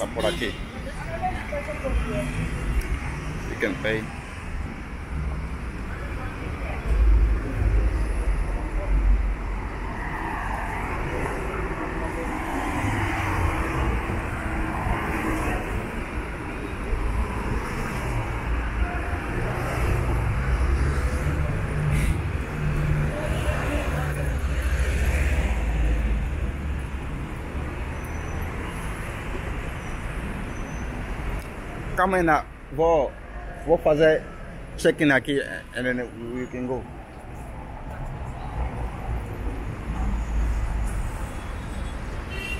está por aquí. You can pay. Calma aí, vou fazer check-in aqui and then we can go.